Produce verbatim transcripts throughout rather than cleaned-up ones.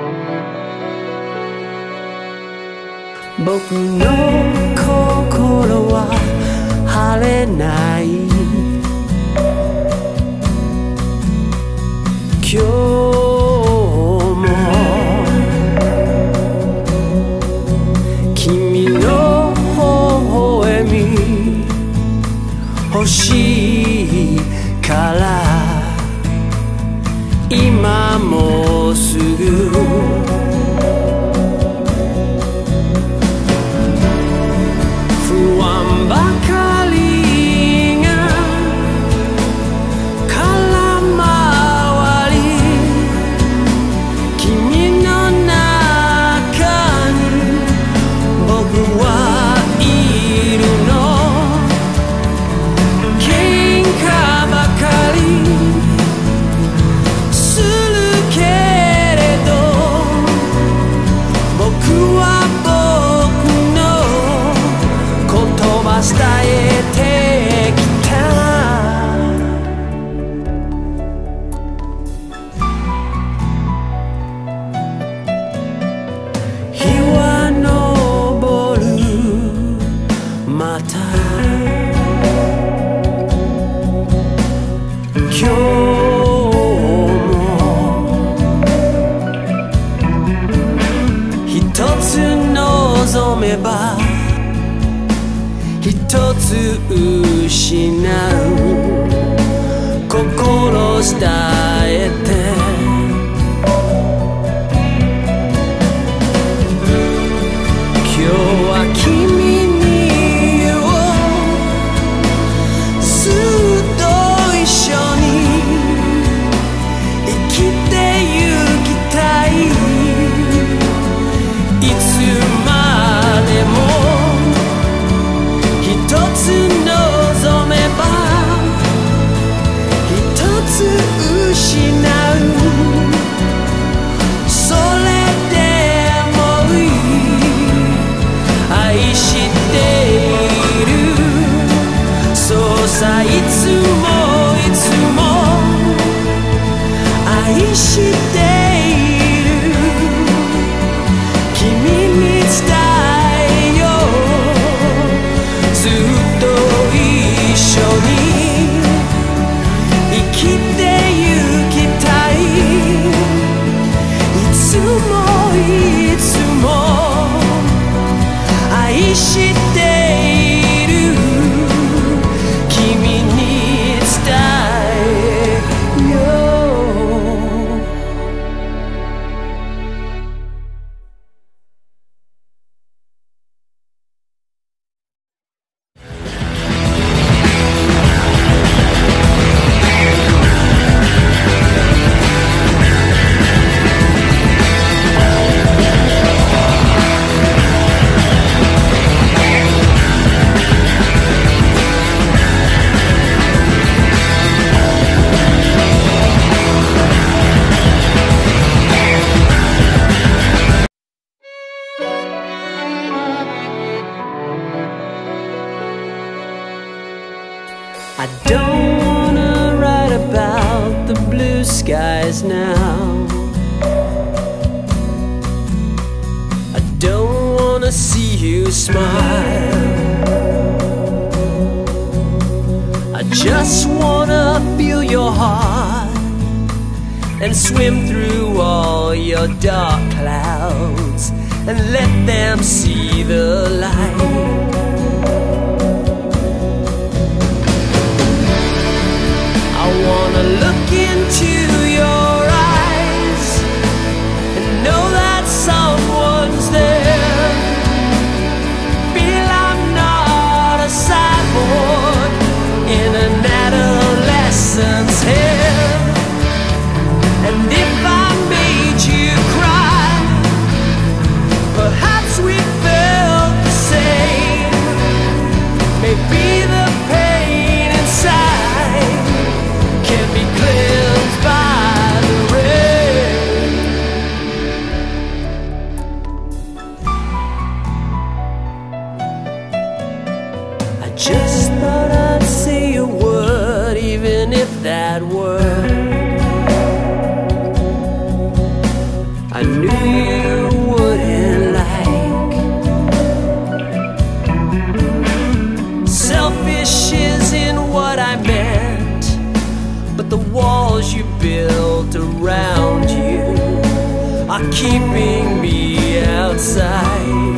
僕の心は晴れない。今日も君の微笑み欲しいから今もうすぐ不安ばかりが空回り君の中に僕はいるの喧嘩ばかりするけれど僕は伝えてきた。日は昇るまた今日も一つ望めば一つ失う心伝えて今日は君に言おうずっと一緒に生きてゆきたいいつまでも一つ望めば一つ失うそれでもいい愛しているそうさいつもいつも愛している君に伝えようずっと一緒に生きてゆきたいいつもいつも愛している君に伝えようI don't wanna write about the blue skies now. I don't wanna see you smile. I just wanna feel your heart and swim through all your dark clouds and let them see the light. I wanna look into your eyes and know that someone's there. Feel I'm not a cyborg in an adolescent's head. And if I made you cry, perhaps we felt the same. Maybe the pain inside can be cleansed by the rain. I just thought I'd say a word, even if that word I knew the walls you built around you are keeping me outside.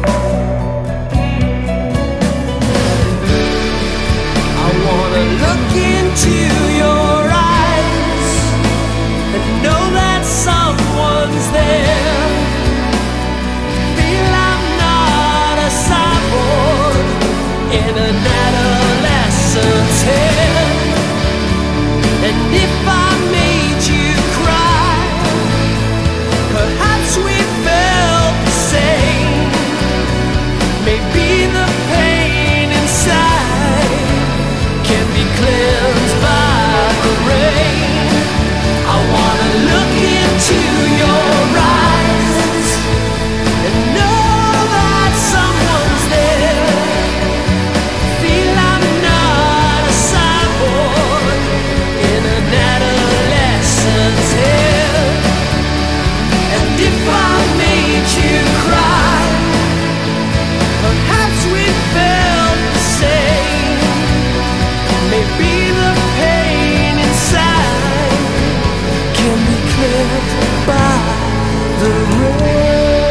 I wanna look into your eyes and know that someone's there. Feel I'm not a cyborg in an adolescent's head. And if I made you cry, perhaps we felt the same. Maybe the pain inside can be cleansed by the rain. I wanna look into your eyes and know that someone's there. Feel I'm not a cyborg in an adolescent's head. And if I made you cry, perhaps we felt the same. Maybe the pain inside can be cleared by the rain.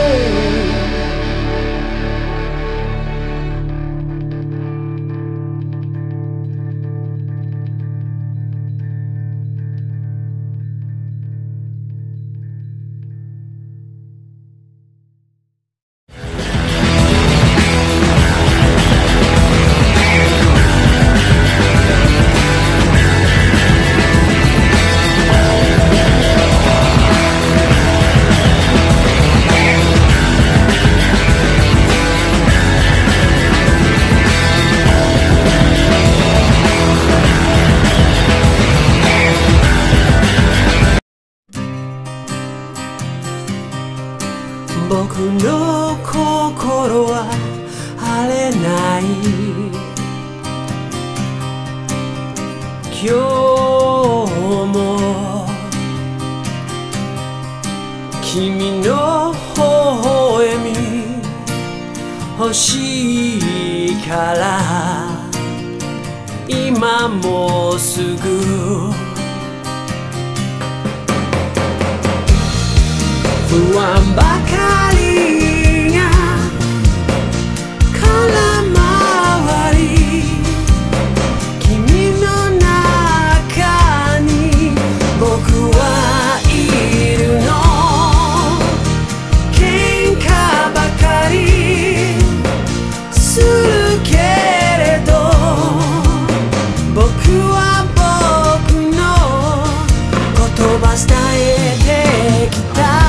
僕の心は晴れない。今日も君の微笑み欲しいから今もうすぐ不安ばかりが空回り君の中に僕はいるの喧嘩ばかりするけれど僕は僕の言葉伝えてきた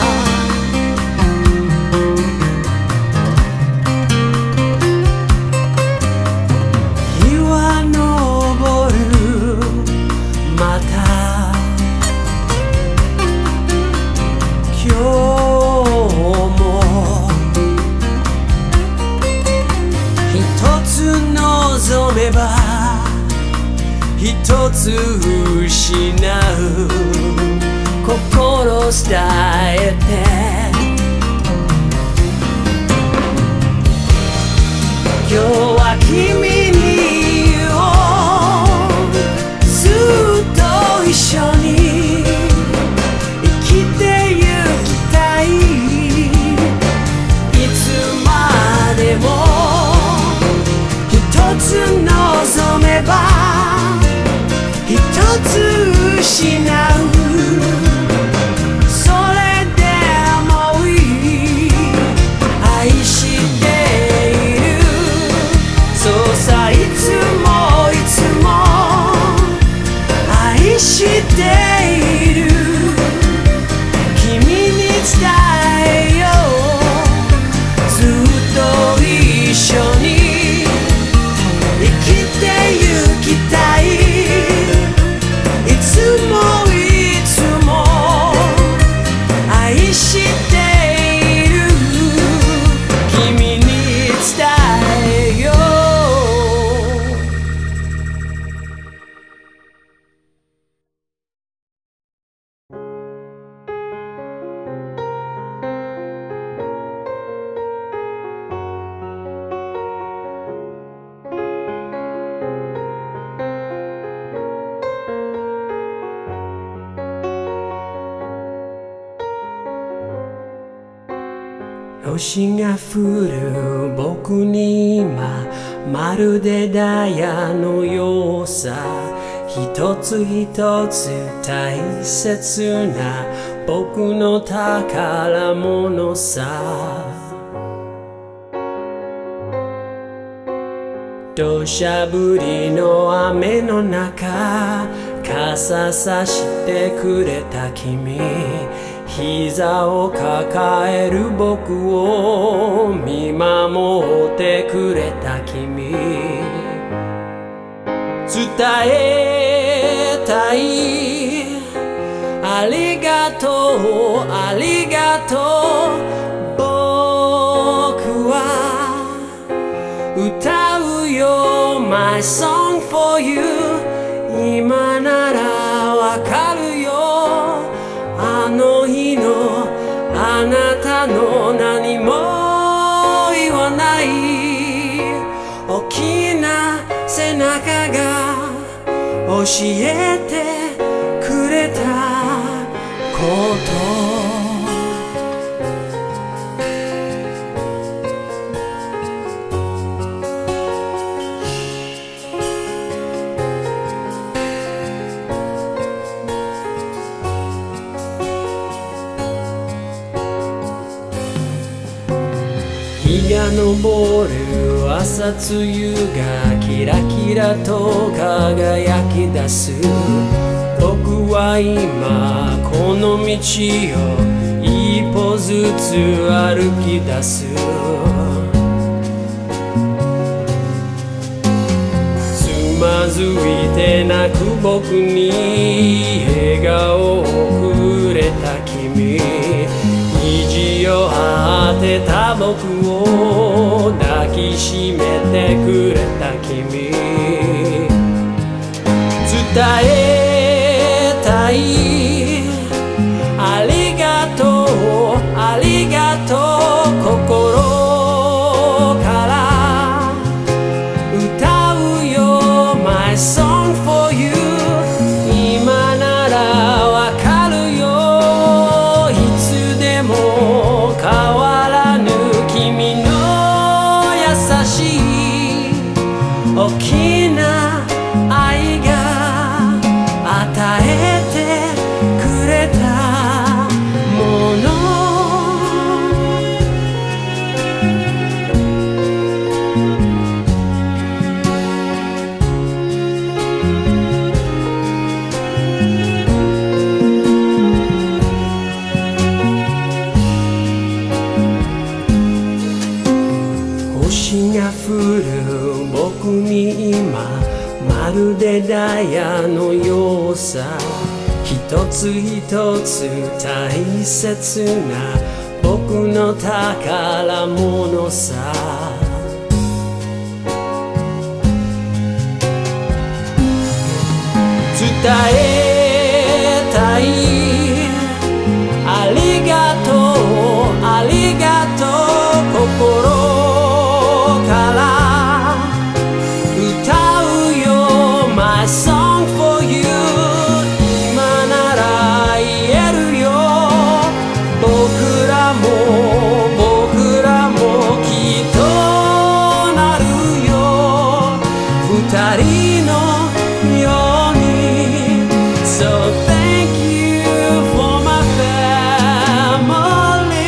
一つ失う心伝えて今日は君に言おうずっと一緒に生きてゆきたいいつまでも一つ望めば一つ失うそれでもいい愛しているそうさいつもいつも愛している君に伝えようずっと一緒に生きてゆきたいいつもいつも愛している君に伝えよう星が降る僕に今まるでダイヤのようさ一つ一つ大切な僕の宝物さ土砂降りの雨の中傘さしてくれた君膝を抱える僕を見守ってくれた君伝えたいありがとうありがとう僕は歌うよ My song for you 今ならわかるよあの日のあなたの何も言わない大きな背中が教えてくれたこと日が昇る朝露がキラキラと輝き出す僕は今この道を一歩ずつ歩き出すつまずいて泣く僕に笑顔をくれた君意地を張ってた僕を抱きしめてくれた君伝えたいありがとうありがとう心から歌うよ My song for you 今ならわかるよいつでも変わらぬ君の優しい大きな愛が与えてくれたもの星が降る僕に今まるでダイヤのようさ一つ一つ大切な僕の宝物さ伝えたいありがとうありがとう心My song for you 今なら言えるよ僕らも僕らもきっとなるよ二人のように So thank you for my family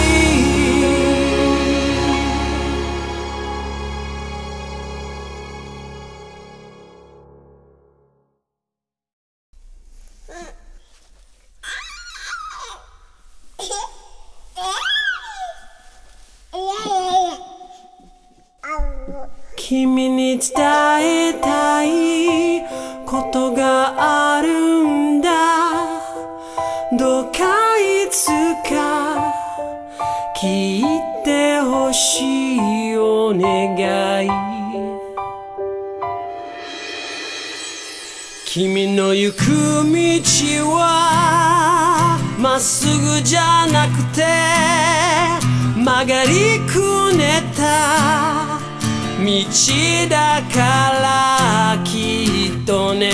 君に伝えたいことがあるんだどうかいつか聞いてほしいお願い君の行く道はまっすぐじゃなくて曲がりくねった道だからきっとね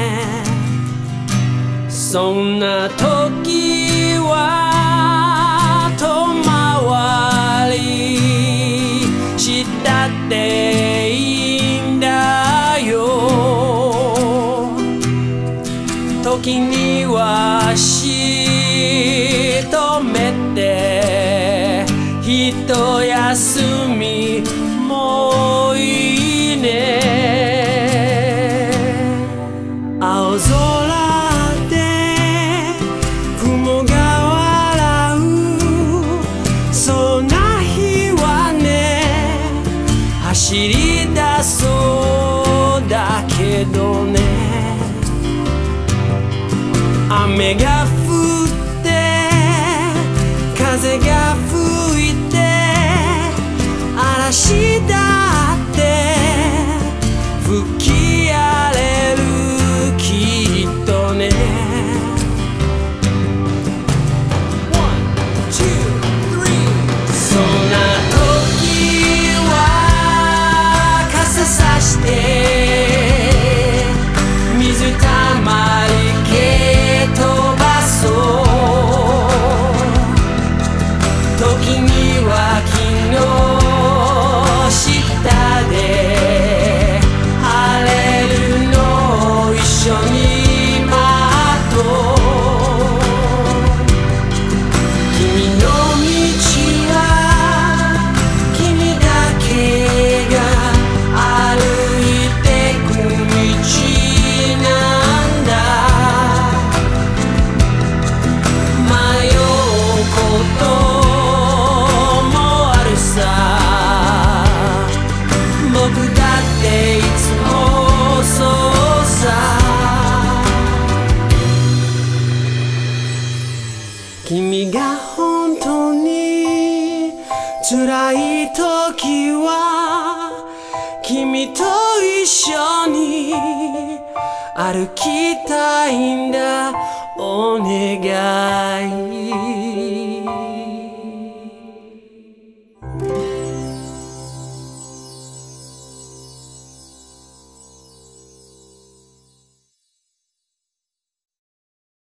そんな時は遠回ちったっていいんだよ。時にはしとめて一休みもいいね。青空で雲が笑うそんな日はね、走り出そうだけどね。雨が降って風が吹いて嵐だって吹き荒れるきっとね。そんな時は傘さして水たまりけ飛ばそう。時には木の下で晴れるのを一緒に待とう。君の道は君だけが歩いてく道なんだ。迷うこともあるさ。僕だっていつもそうさ。君が本当に辛い時は君と一緒に歩きたいんだ。お願い